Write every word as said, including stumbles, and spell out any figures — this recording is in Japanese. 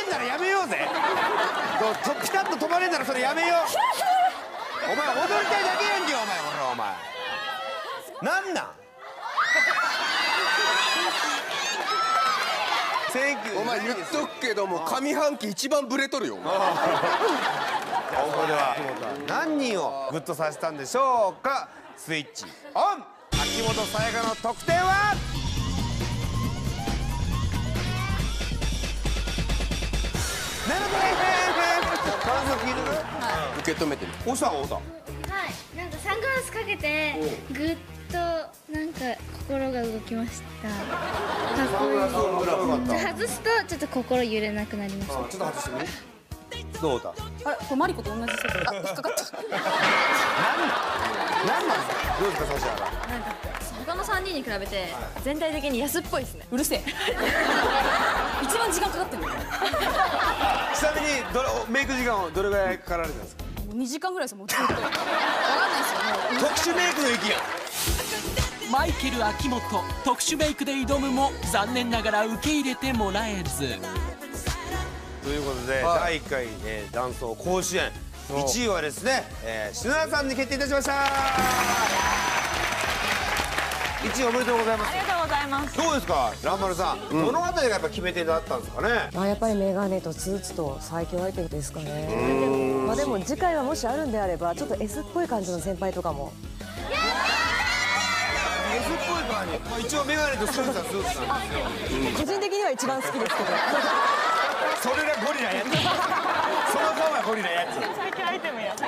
んならやめようぜ。とピタッと止まれんならそれやめよう。お前踊りたいだけやんけお前。これお前なんなん。 お前言っとくけども上半期一番ブレとるよ。 じゃあここでは何人をグッとさせたんでしょうか。スイッチオン。秋元才加の得点はななてん。感想聞いてる。 受け止めてる。 押したの押した。 はい、なんかサングラスかけてぐっとなんか心が動きました。かっこいい。外すとちょっと心揺れなくなりました。 ちょっと外してみ。どうだ。 あれ、これマリコと同じ設定。あ、引っかかった。 なんなんですか。どうですか指原。 なんか他のさんにんに比べて全体的に安っぽいですね。 うるせえ。一番時間かかってるの。 ちなみにどれメイク時間はどれぐらいかかられたんですか。 もうにじかんぐらいですよ。もうずっと。わかんないですよ。もう特殊メイクの域やん。 マイケル秋元特殊メイクで挑むも残念ながら受け入れてもらえず。 ということで、 はい、 だいいっかい、えー、ダンス王甲子園いちいはですね、えー、篠原さんに決定いたしました。いちいおめでとうございます。 ありがとうございます。 どうですか蘭丸さん、うん、どのあたりがやっぱ決め手だったんですかね。 あ、やっぱりメガネとスーツと最強相手ですかね。まあでも次回はもしあるんであればちょっと S っぽい感じの先輩とかも。 S っぽい感じ、まあ、一応メガネとスーツはスーツなんですよ。 個人的には一番好きですけど。 それがゴリラやつ。その顔がゴリラやつ。